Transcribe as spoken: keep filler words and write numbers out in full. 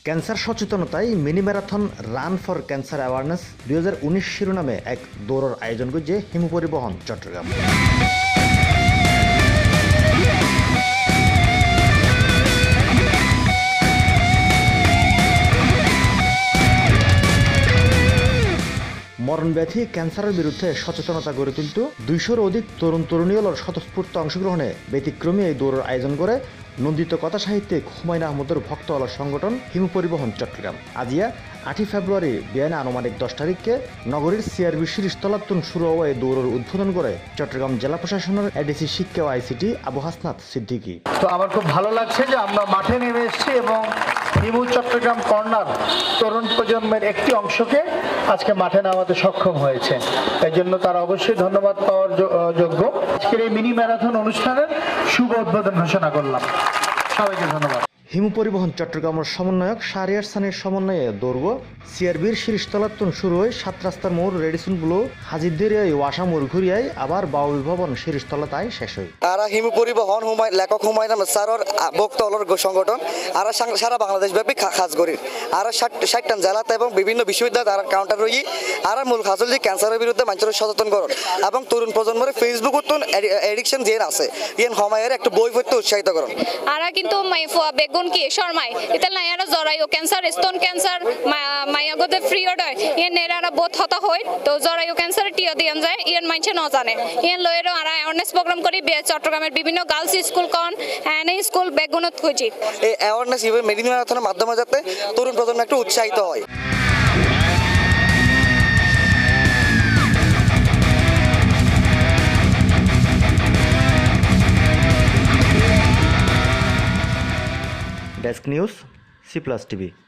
Cancer সচেতনতায় mini marathon run for cancer awareness দুই হাজার উনিশ শিরোনামে এক দৌড়ের আয়োজন করছে হিমু পরিবহন চট্টগ্রাম। মরণব্যাধি ক্যান্সারের বিরুদ্ধে সচেতনতা গড়ে তুলতে দুইশোর অধিক তরুণ তরুণীগুলোর স্বতঃস্ফূর্ত অংশগ্রহণে ব্যতিক্রমী এই দৌড়ের আয়োজন করে নন্দিত কথা সাহিত্যিক হুমায়ুন আহমদের ভক্ত অলর সংগঠন হিমু পরিবহন চট্টগ্রাম। আজিয়া আটই ফেব্রুয়ারি বিয়ানে আনুমানিক দশ তারিখকে নগরীর সিআরবি শিরিষতলাতুন শুরু হওয়া এই দৌড়ের উদ্বোধন করে চট্টগ্রাম জেলা প্রশাসনের এডিসি শিক্ষা ও আইসিটি আবু হাসনাত সিদ্দিকী। তো আমার খুব ভালো লাগছে যে আমরা মাঠে নেমে এসেছি এবং হিমু চট্টগ্রাম কর্নার তরুণ প্রজন্মের একটি অংশকে আজকে মাঠে নামাতে সক্ষম হয়েছে। এর জন্য তারা অবশ্যই ধন্যবাদ পাওয়ার যোগ্য। আজকের এই মিনি ম্যারাথন অনুষ্ঠানের শুভ উদ্বোধন ঘোষণা করলাম। সবাইকে ধন্যবাদ। হিমু পরিবহন চট্টগ্রামের সমন্বয়ক শাহরিয়ার সানির সমন্বয়ে দৌড় সিআরবির শিরিষতলাতুন শুরু হয়ে সাত রাস্তার মোড় রেডিসন ব্লু হাজিদের ওয়াসা মোড় ঘুরিয়ায় আবার বাউল ভবন শিরিষতলাতায় শেষ হয়। আর হিমু পরিবহন হুমায় লেখক হুমায়ুন আহমেদ স্যারের ভক্ত অলর সংগঠন আর সারা বাংলাদেশ ব্যাপী খাস করি আর ষাটটা জেলাতে এবং বিভিন্ন বিশ্ববিদ্যালয় তার কাউন্টার রই আর মূল খাস হল যে ক্যান্সারের বিরুদ্ধে মানুষের সচেতন করুন এবং তরুণ প্রজন্মের ফেসবুক উত্তন এডিকশন যে আছে ইয়েন হমায়ের একটু বই পড়তে উৎসাহিত করুন। আর কিন্তু বেগুন কি শর্মাই ইতাল নাই আর জরায়ু ক্যান্সার স্তন ক্যান্সার মায়াগতে ফ্রি অর্ডার ইয়ে নেরারা বহুত হতা হয় তো জরায়ু ক্যান্সার টিয়া দিয়ান যায় ইয়েন মাইছে ন জানে ইয়েন লয়েরও আর অ্যাওয়ারনেস প্রোগ্রাম করি চট্টগ্রামের বিভিন্ন গার্লস স্কুল কন এনে স্কুল বেগুনত খুঁজি এই অ্যাওয়ারনেস ইভেন্ট মিনি ম্যারাথনের মাধ্যমে যাতে তরুণ প্রজন্ম একটু উৎসাহিত হয়। Desk news C plus TV.